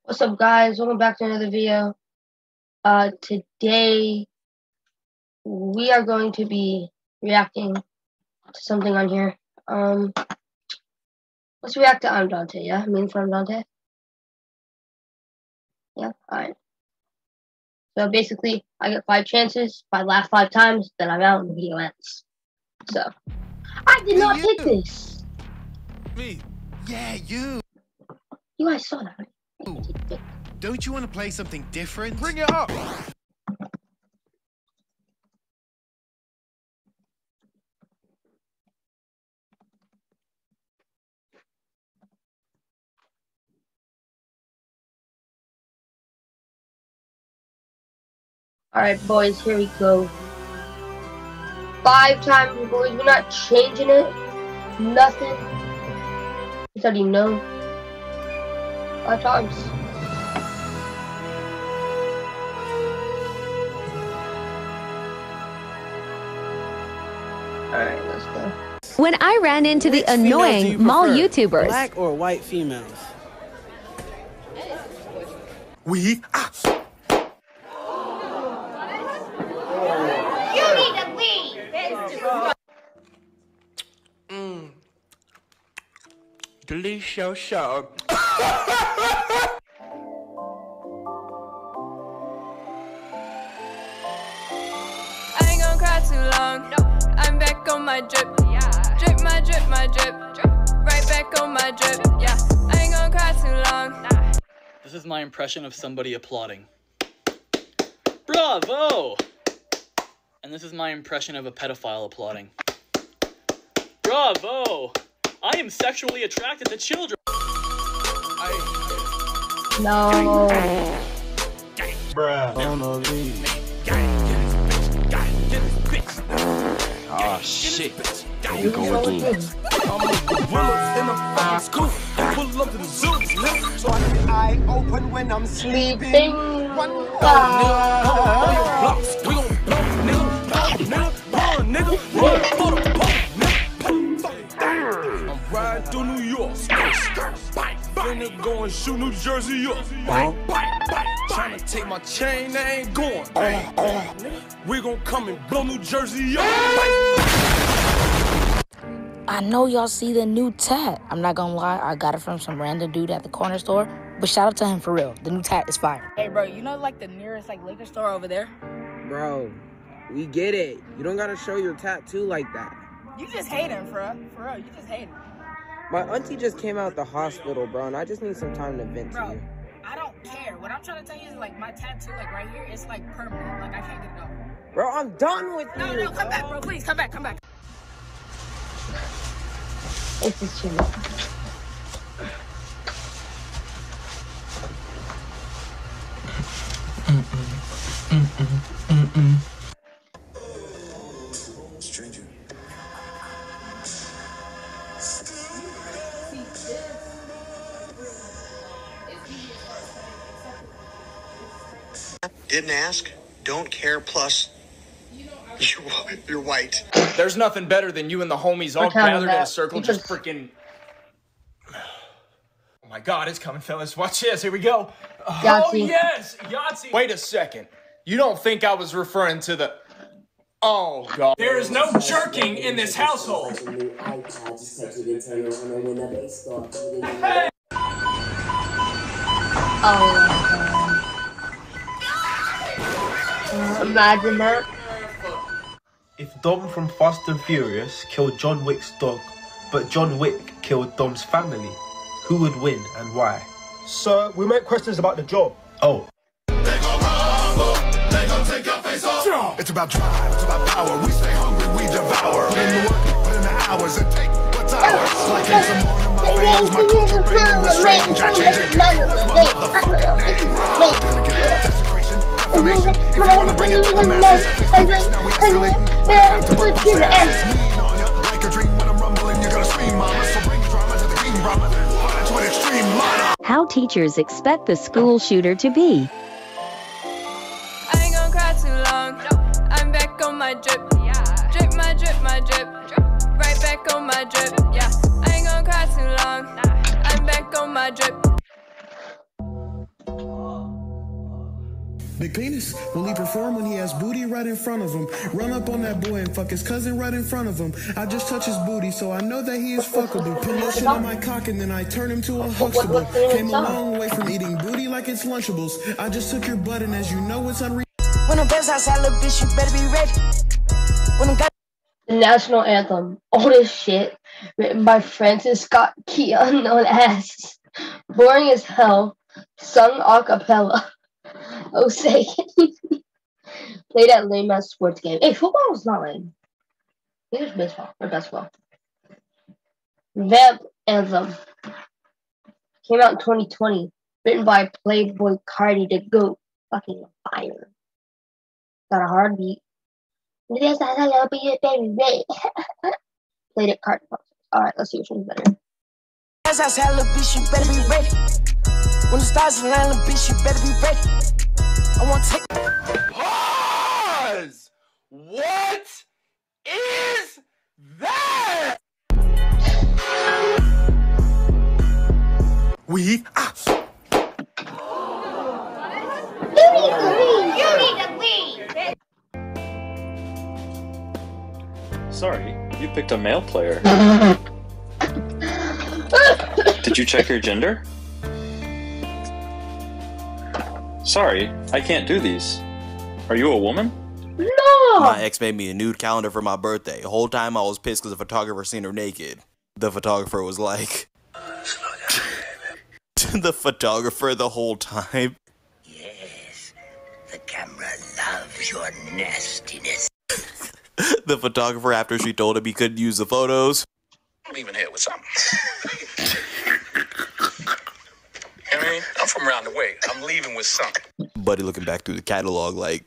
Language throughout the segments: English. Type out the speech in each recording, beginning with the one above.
What's up, guys? Welcome back to another video. Today we are going to be reacting to something on here. Let's react to I'm Dante, yeah? Me from Dante? Yeah? Alright. So basically, I get 5 chances. If I laugh 5 times, then I'm out and the video ends. So, I did not pick this! Me? Yeah, you! You guys saw that, right? Don't you want to play something different? Bring it up! Alright, boys, here we go. 5 times, boys. We're not changing it. Nothing. You already know. 5 times. Alright, let's go. When I ran into the annoying mall YouTubers. Black or white females? We You need to leave! Delicious show. I ain't gonna cry too long. I'm back on my drip. Drip, my drip, my drip. Right back on my drip. Yeah, I ain't gonna cry too long. This is my impression of somebody applauding. Bravo! And this is my impression of a pedophile applauding. Bravo! I am sexually attracted to children. No. Bruh. Oh shit. Here we go again. Pull up to the zoo. So I keep the eye open when I'm sleeping. One blocks. We gon' blow, nigga. Run for the ball, nigga. I'm riding through New York. Finna go and shoot New Jersey up. Tryna take my chain, they ain't going. We gon' come and blow New Jersey up. I know y'all see the new tat. I'm not gonna lie, I got it from some random dude at the corner store. But shout out to him for real. The new tat is fire. Hey, bro, you know like the nearest liquor store over there? Bro, we get it. You don't gotta show your tattoo like that. You just hate him, for real. You just hate him. My auntie just came out the hospital, bro, and I just need some time to vent to you. I don't care. What I'm trying to tell you is like my tattoo, like right here, it's like permanent. Like I can't get it off. Bro, I'm done with you. No, come back, bro. Please, come back. This is too much. Stranger. Didn't ask, don't care, plus you're white. There's nothing better than you and the homies all gathered in a circle just freaking... Oh my god, it's coming, fellas. Watch this, here we go. Yahtzee. Oh yes, Yahtzee. Wait a second. You don't think I was referring to the... Oh god. There is no jerking in this household. Hey. Oh my god. Imagine that. If Dom from Fast and Furious killed John Wick's dog, but John Wick killed Dom's family, who would win and why? Sir, we make questions about the job. Oh. It's about drive, it's about power. We stay hungry, we devour. Put in the work, put in the hours, and take what's ours. Like in some morning, my veins, my culture bringing the strange. I change it, motherfucking name. Gonna get that desecration, reformation. If you wanna bring it to the masses, now we escalate. Have to work with the asses. Lean on ya, like a dream when I'm rumbling. You're gonna scream, mama. So bring drama to the king, drama. That's what extreme mana. How teachers expect the school shooter to be. I ain't gonna cry too long. I'm back on my drip. Drip, my drip, my drip. Right back on my drip. Yeah, I ain't gonna cry too long. I'm back on my drip. Big penis? Will he perform when he has booty right in front of him? Run up on that boy and fuck his cousin right in front of him. I just touch his booty, so I know that he is fuckable. Put lotion on my cock and then I turn him to a Huxtable. Came a long way from eating booty like it's Lunchables. I just took your butt and as you know it's unreal. When I'm best outside, little bitch, you better be ready. When I'm got the national anthem, all this shit, written by Francis Scott Key, known as Boring as Hell, sung a cappella. Oh, say. Played at lame ass sports game. Hey, football was not lame. I think it was baseball or basketball. Vamp Anthem came out in 2020. Written by Playboy Cardi the GOAT. Fucking fire. Got a hard beat. Played at Cardi. Alright, let's see which one's better. as I said, little bitch, you better be ready. When the stars align, little bitch, you better be ready. I want to take. Pause! What is that? We Sorry, you picked a male player. Did you check your gender? Sorry, I can't do these. Are you a woman? No! My ex made me a nude calendar for my birthday. The whole time I was pissed because the photographer seen her naked. The photographer was like... the photographer the whole time. Yes, the camera loves your nastiness. The photographer, after she told him he couldn't use the photos. I'm leaving here with something. I mean, I'm from around the way. I'm leaving with something. Buddy looking back through the catalog like...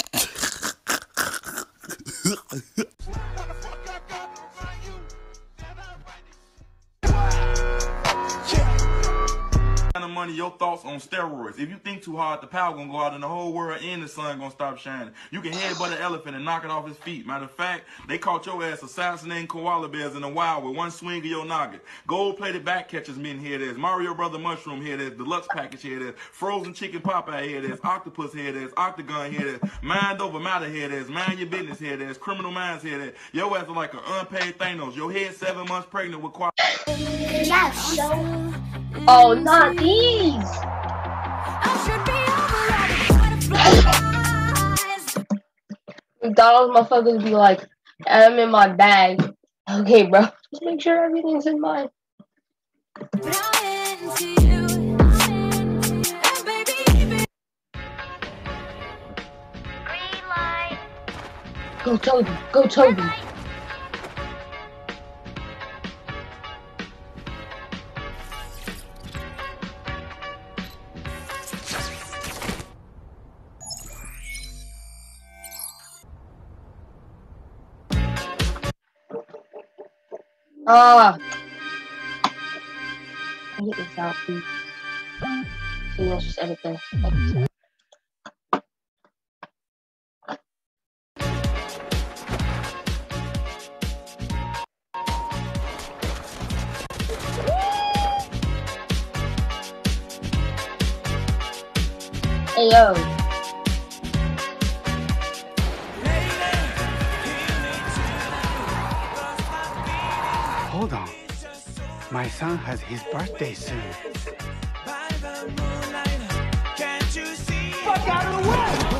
Money, your thoughts on steroids. If you think too hard, the power gonna go out and the whole world and the sun gonna stop shining. You can headbutt an elephant and knock it off his feet. Matter of fact, they caught your ass assassinating koala bears in the wild with one swing of your noggin. Gold-plated back catchers men, here it is. Mario Brother Mushroom, here it is. Deluxe package, here it is. Frozen chicken Popeye, here it is. Octopus, here it is. Octagon, here it is. Mind over matter, here it is. Mind your business, here it is. Criminal Minds, here it is. Your ass is like an unpaid Thanos. Your head 7 months pregnant with Oh, not these! McDonald's motherfuckers be like, I'm in my bag. Okay, bro. Just make sure everything's in mine. Go Toby. Go Toby. I hate this outfit. So let's just edit this. Hey yo. Hold on. My son has his birthday soon. Fuck out of the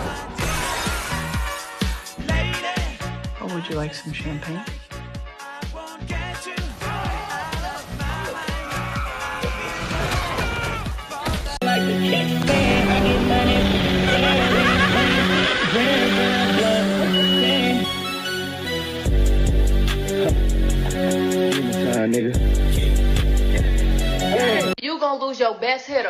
way! Oh, would you like some champagne? Nigga. You gonna lose your best hitter.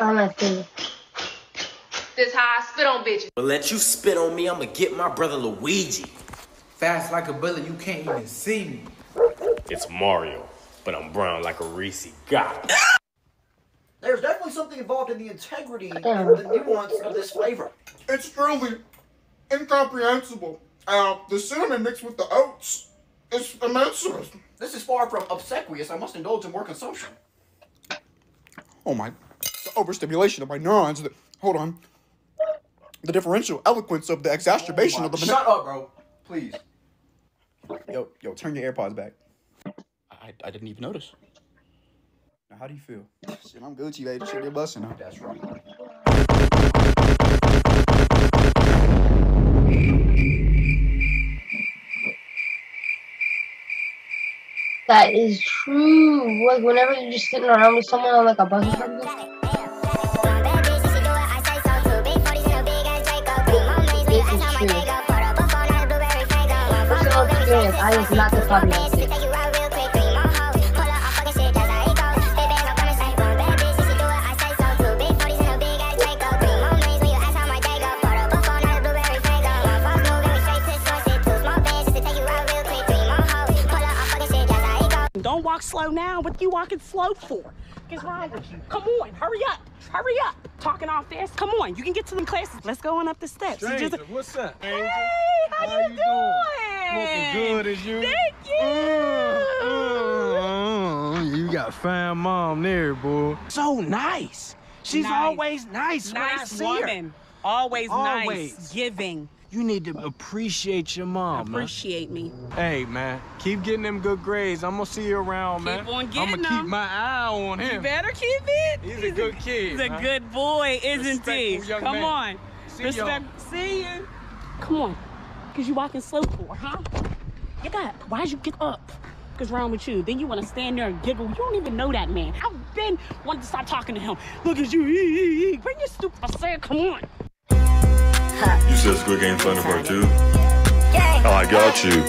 This how I spit on bitches. But let you spit on me, I'ma get my brother Luigi. Fast like a bullet, you can't even see me. It's Mario, but I'm brown like a Reese. God. There's definitely something involved in the integrity and the nuance of this flavor. It's truly incomprehensible. The cinnamon mixed with the oats is immense. This is far from obsequious. I must indulge in more consumption. Oh my, the overstimulation of my neurons. Hold on. the differential eloquence of the exacerbation of the. Shut up, bro. Please. Yo, turn your AirPods back. I didn't even notice. Now, how do you feel? Shit, I'm Gucci, baby. Shit, they're busting, huh? That's right. That is true. Like whenever you're just sitting around with someone on like a bus or something. Personal experience, I was not the popular kid. Don't walk slow now. What you walking slow for? What's wrong with you? Come on, hurry up. Hurry up. Talking all fast. Come on, you can get to them classes. Let's go on up the steps. Stranger, what's up, Angel? Hey, how you doing? Looking good as you. Thank you. You got fine mom there, boy. So nice. She's always nice when I see woman. her. Always nice. Always. Giving. You need to appreciate your mom, Appreciate man. me. Hey, man, keep getting them good grades. I'm gonna see you around, man. Keep on getting I'm gonna keep them. my eye on him. You better keep it. He's a good kid. He's a good boy, isn't he? Respectful young Come man. on. See y'all. See you. Come on. Cause you walking slow for, huh? Get up. Why'd you get up? What's wrong with you? Then you want to stand there and giggle. You don't even know that man. I've been wanting to stop talking to him. Look at you. Bring your stupid. I said, come on. You said Squid Game Thunder Part 2? Oh, I got you.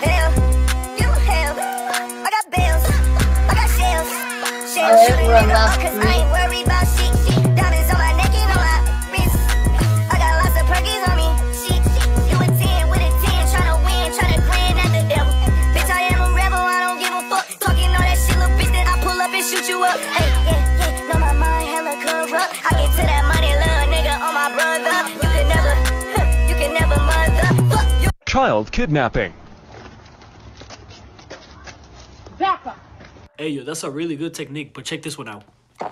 Shoot you up, hey, yeah, know my mind hella corrupt. I get to that money, little nigga, on my brother. You can never mother. Child kidnapping. Back up. Hey, yo, that's a really good technique, but check this one out.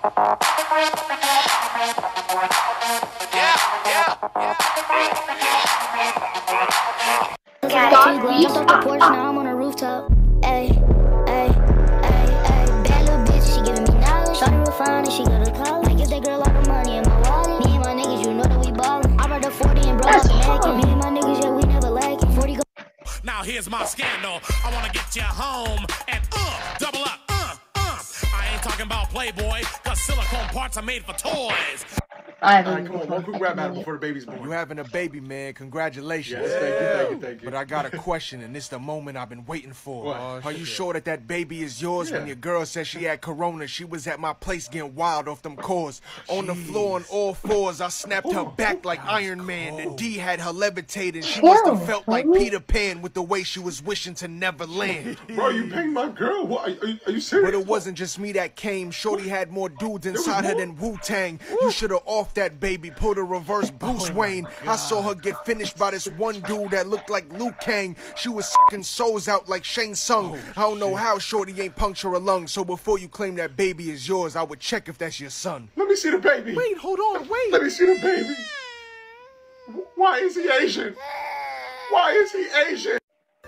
Jumped off the porch, now I'm on a rooftop. Ay, ay, ay, ay. Bad little bitch, she giving me knowledge. Shawty real fine and she go to college. I give that girl all the money in my wallet. Me and my niggas, you know that we ballin'. I brought the 40 and broke out the naked. Me and my niggas, yeah, we never lacking. 40 go. Now here's my scandal. I wanna get you home and double up. I ain't talking about Playboy, cause silicone parts are made for toys. Alright, come on, one quick rap battle before the baby's born. You having a baby, man. Congratulations. Yes, thank you. But I got a question, and it's the moment I've been waiting for. What? Are you sure that baby is yours? Yeah. When your girl said she had corona, she was at my place getting wild off them cores. On the floor on all fours, I snapped her back like Iron Man. The D had her levitating. She must have felt like Peter Pan with the way she was wishing to never land. Bro, you banged my girl? What? Are you serious? But it wasn't just me that came. Shorty had more dudes inside her than Wu-Tang. You should have offed that baby, pulled a reverse Bruce Wayne. I saw her get finished by this one dude that looked like Liu Kang. She was sucking souls out like Shang Tsung. I don't know how Shorty ain't puncture a lung. So before you claim that baby is yours, I would check if that's your son. Let me see the baby. Wait, hold on, wait. Let me see the baby. Why is he Asian? Why is he Asian?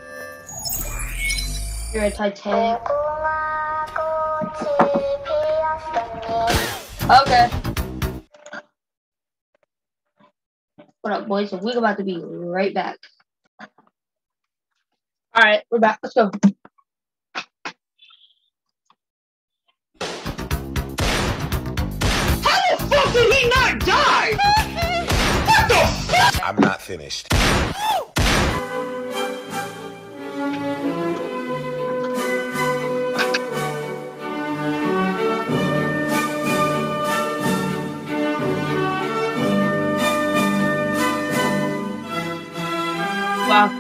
You're a Titanic. Okay. What up, boys? So we're about to be right back. Alright, we're back. Let's go. How the fuck did he not die? What the fuck? I'm not finished. Wow.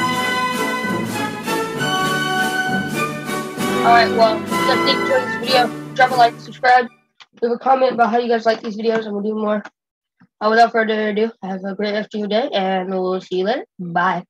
Alright, well, if you guys did enjoy this video, drop a like, subscribe, leave a comment about how you guys like these videos, and we'll do more. Without further ado, have a great rest of your day, and we'll see you later. Bye.